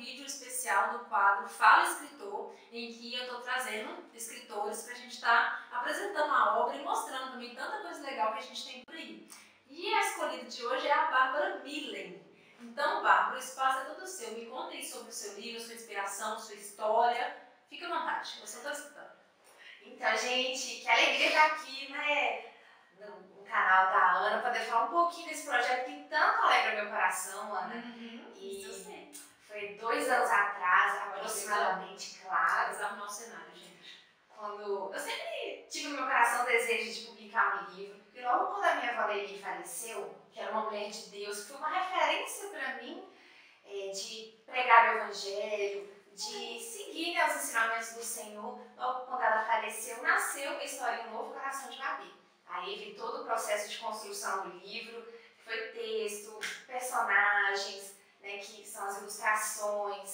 vídeo especial do quadro Fala Escritor, em que eu estou trazendo escritores para a gente estar apresentando a obra e mostrando também tanta coisa legal que a gente tem por aí. E a escolhida de hoje é a Bárbara Millen. Então, Bárbara, o espaço é todo seu. Me conta aí sobre o seu livro, sua inspiração, sua história. Fica à vontade, eu só estou escutando. Então, gente, que alegria estar aqui, né, no canal da Ana, poder falar um pouquinho desse projeto que tanto alegra meu coração, Ana. Isso eu sei. Foi 2 anos atrás, aproximadamente, claro. Vamos arrumar o cenário, gente. Quando eu sempre tive no meu coração o desejo de publicar um livro. E logo quando a minha avó Leli faleceu, que era uma mulher de Deus, foi uma referência para mim de pregar o evangelho, de seguir, né, os ensinamentos do Senhor. Logo quando ela faleceu, nasceu a história Um Novo Coração de Babi. Aí vi todo o processo de construção do livro, que foi texto, personagens, né, que são as ilustrações,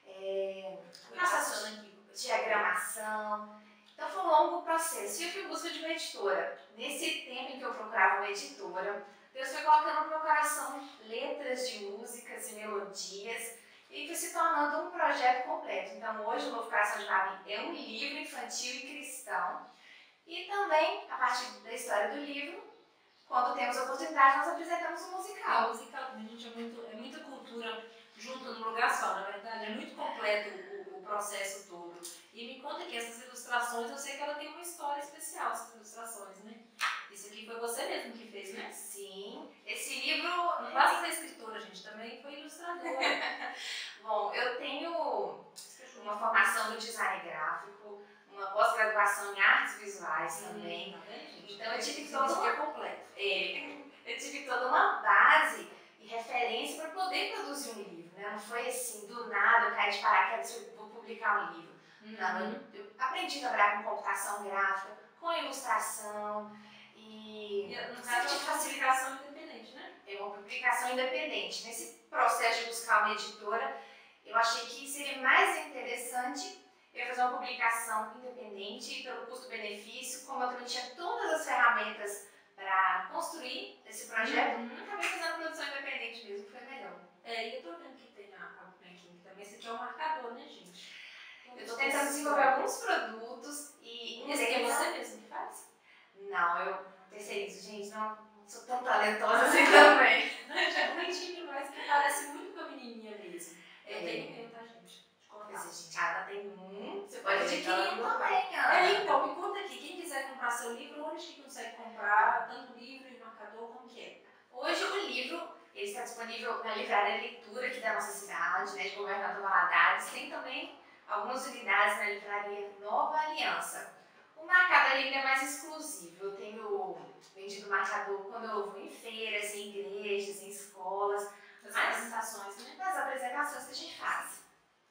diagramação. Então foi um longo processo. E eu fui em busca de uma editora. Nesse tempo em que eu procurava uma editora, Deus foi colocando no meu coração letras de músicas e melodias e foi se tornando um projeto completo. Então hoje o Novo Coração de Babi é um livro infantil e cristão. E também, a partir da história do livro, quando temos a oportunidade, nós apresentamos um musical. O musical, gente, é muita cultura junto num lugar só, na verdade. É muito completo o processo todo. E me conta que essas ilustrações, eu sei que ela tem uma história especial, essas ilustrações, né? Isso aqui foi você mesmo que fez, né? Sim. Esse livro... Não basta ser escritora, gente, também foi ilustradora. Bom, eu tenho uma formação no design gráfico, uma pós-graduação em artes visuais também. Então eu tive toda uma base e referência para poder produzir um livro, né? Não foi assim, do nada eu caí de paraquedas e vou publicar um livro. Não, eu aprendi a trabalhar com computação gráfica, com ilustração e no caso é uma publicação independente, né? É uma publicação independente. Nesse processo de buscar uma editora, eu achei que seria mais interessante eu fazer uma publicação independente pelo custo-benefício, como eu também tinha todas as ferramentas para construir esse projeto, acabei fazendo produção independente mesmo, que foi melhor. E eu tô vendo que tem a bonequinha também, esse aqui é um marcador, né, gente? Eu tô tentando desenvolver alguns produtos e... Esse aqui é você mesmo que faz? Não, eu terceirizo, gente, não sou tão talentosa assim também. É bonitinho demais, que parece muito com a menininha mesmo. Eu tenho meu, tá, gente? Gente, ela tem muito. Você pode adquirir um também, Ana. Então, me conta aqui, quem quiser comprar seu livro, onde que consegue comprar? Tanto o livro e o marcador, como que é? Hoje o livro ele está disponível na Livraria Leitura aqui da nossa cidade, né, de Governador Valadares. Tem também algumas unidades na Livraria Nova Aliança. O marcador ainda é mais exclusivo. Eu tenho vendido marcador quando eu vou em feiras, em igrejas, em escolas. Nas apresentações, né? Nas apresentações que a gente faz.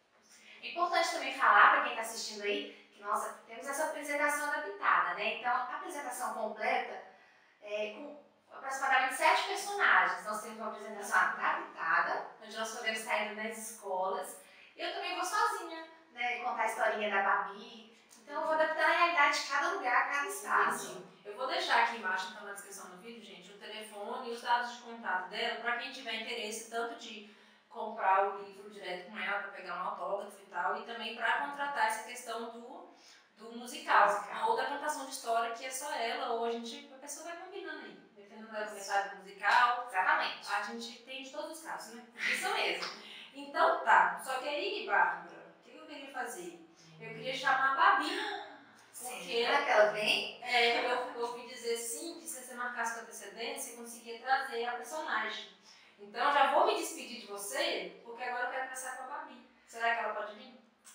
É importante também falar para quem está assistindo aí que nós temos essa apresentação adaptada, né? Então, a apresentação completa é com aproximadamente 7 personagens. Nós temos uma apresentação adaptada, onde nós podemos estar indo nas escolas. Eu também vou sozinha, né? Contar a historinha da Babi. Então, eu vou adaptar a realidade de cada lugar, cada espaço. Eu vou deixar aqui embaixo, então, na descrição do vídeo, gente, o telefone e os dados de contato dela, para quem tiver interesse tanto de comprar o livro direto com ela, para pegar um autógrafo e tal, e também para contratar essa questão do musical, ou da contação de história, que é só ela, ou a pessoa vai combinando aí, dependendo da metade do musical. Exatamente. A gente tem de todos os casos, né? Isso mesmo. Então tá, só que aí, Bárbara, o que eu queria fazer? Eu queria chamar a Babi, porque será que ela vem? Eu ouvi dizer sim, que se você marcasse com antecedência, você conseguia trazer a personagem. Então já vou me despedir de você, porque agora eu quero conversar com a Babi. Será que ela pode vir?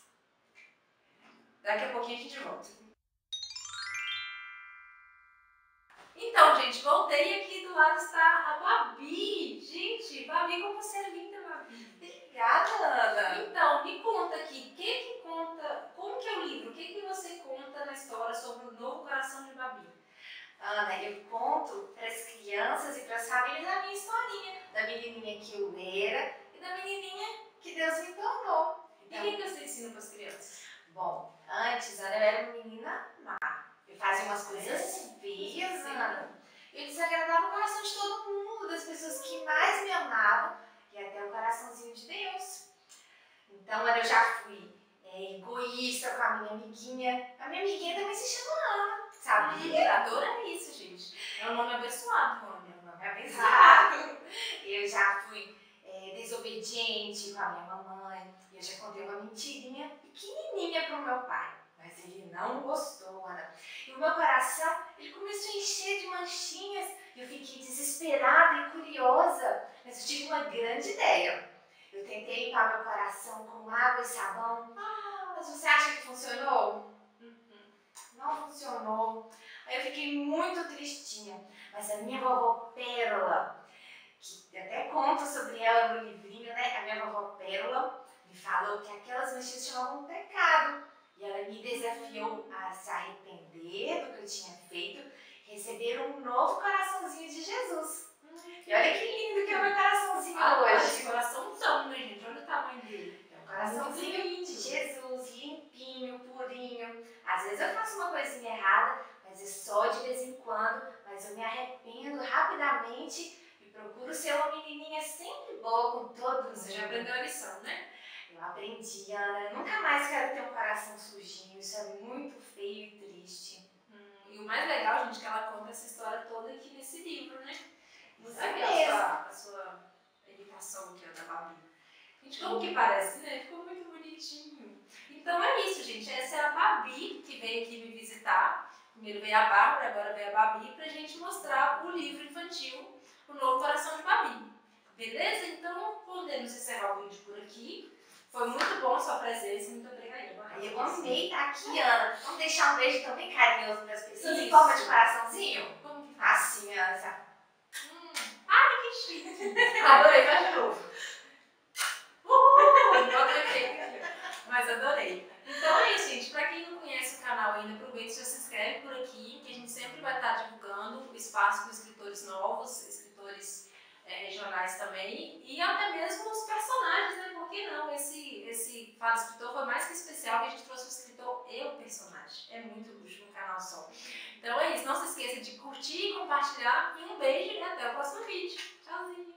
Daqui a pouquinho a gente volta. Então, gente, voltei e aqui do lado está a Babi. Gente, Babi, como você é linda, Babi. Obrigada, Ana. Então, me conta aqui, como que é o livro? O que você conta na história sobre o Novo Coração de Babi? Ana, eu conto para as crianças e para as famílias a minha historinha, da menininha que eu era e da menininha que Deus me tornou. Então, e o que você ensina para as crianças? Bom, antes, Ana, eu era uma menina má. Eu fazia umas coisas feias, Ana. Eu desagradava o coração de todo mundo, das pessoas que mais me amavam e até o coraçãozinho de Deus. Então, Ana, eu já fui egoísta com a minha amiguinha. A minha amiguinha também se chama Ana, sabia? Adora isso, gente. É um nome abençoado, Ana. Meu nome é abençoado. Eu já fui desobediente com a minha mamãe. Eu já contei uma mentirinha pequenininha pro meu pai. Mas ele não gostou, Ana. E o meu coração, ele começou a encher de manchinhas. Eu fiquei desesperada e curiosa. Mas eu tive uma grande ideia. Eu tentei limpar meu coração com água e sabão. Mas você acha que funcionou? Não funcionou. Aí eu fiquei muito tristinha. Mas a minha vovó Pérola, que até conto sobre ela no livrinho, né? A minha vovó Pérola me falou que aquelas manchas se chamavam pecado. E ela me desafiou a se arrepender do que eu tinha feito, receber um novo coraçãozinho de Jesus. E olha que lindo que é o meu coraçãozinho hoje. Coraçãozão, né, gente? Olha o tamanho dele. É um coraçãozinho de Jesus, limpinho, purinho. Às vezes eu faço uma coisinha errada, mas é só de vez em quando. Mas eu me arrependo rapidamente e procuro ser uma menininha sempre boa com todo mundo. Você já aprendeu a lição, né? Eu aprendi, Ana. Eu nunca mais quero ter um coração sujinho. Isso é muito feio e triste. E o mais legal, gente, é que ela conta essa história toda aqui nesse livro, né? Você Sabe mesmo. a sua imitação aqui, da Babi? Gente, como que parece, né? Ficou muito bonitinho. Então é isso, gente. Essa é a Babi que veio aqui me visitar. Primeiro veio a Bárbara, agora veio a Babi, pra gente mostrar o livro infantil, O Novo Coração de Babi. Beleza? Então podemos encerrar o vídeo por aqui. Foi muito bom a sua presença, muito obrigada. Eu amei estar aqui, Ana. Vamos deixar um beijo também carinhoso para as pessoas em Isso. forma de coraçãozinho? Como que faz? Assim, Ana. Ai, que chique! Adorei, faz de novo. Não acredito, mas adorei. Então é isso, gente. Pra quem não conhece o canal ainda, aproveita e já se inscreve por aqui, que a gente sempre vai estar divulgando espaço com escritores novos, escritores regionais também, e até mesmo os personagens, né? Por que não? Esse Fala Escritor foi mais que especial, que a gente trouxe o escritor e o personagem. É muito luxo no canal só. Então é isso. Não se esqueça de curtir, compartilhar, e um beijo e até o próximo vídeo. Tchauzinho!